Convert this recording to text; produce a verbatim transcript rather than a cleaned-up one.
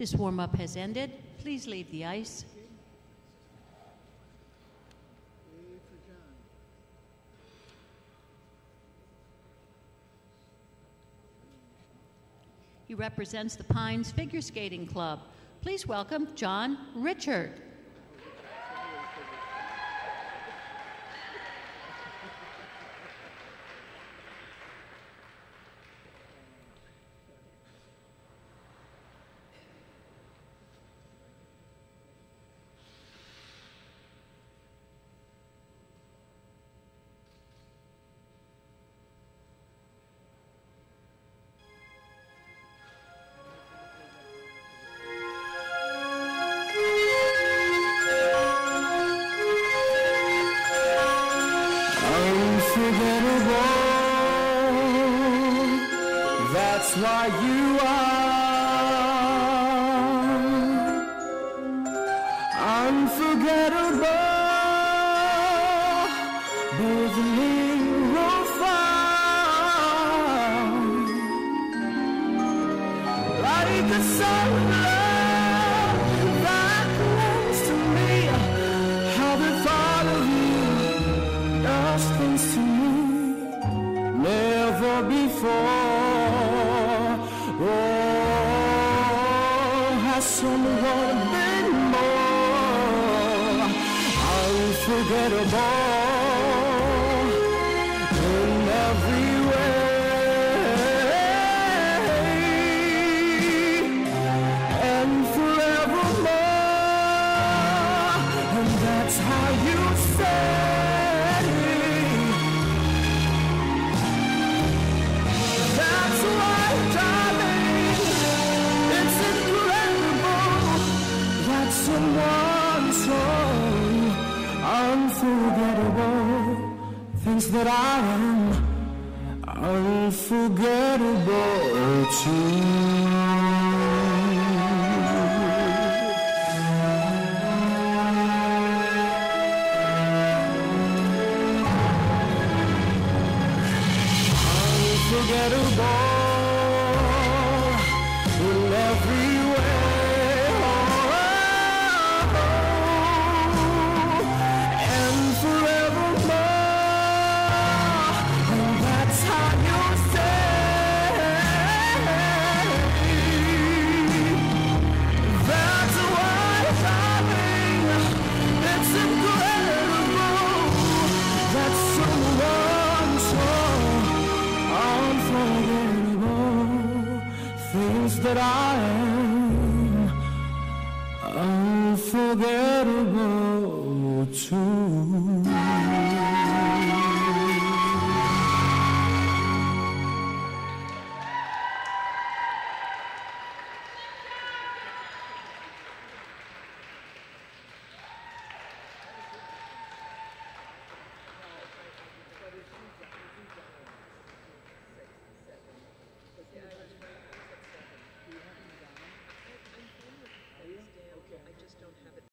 This warm-up has ended. Please leave the ice. He represents the Pines Figure Skating Club. Please welcome John Richard. That's why you are unforgettable, both near or far, like the sun of love that clings to me. How the thought of you does things to me never before. Oh, has someone been more unforgettable in every way and forevermore? And that's how you say. That's why, darling, it's incredible that someone so unforgettable thinks that I am unforgettable too. Unforgettable in every way, oh, and forevermore. And that's how you say. That's why, darling, it's incredible that someone so unforgettable things that I am unforgettable too.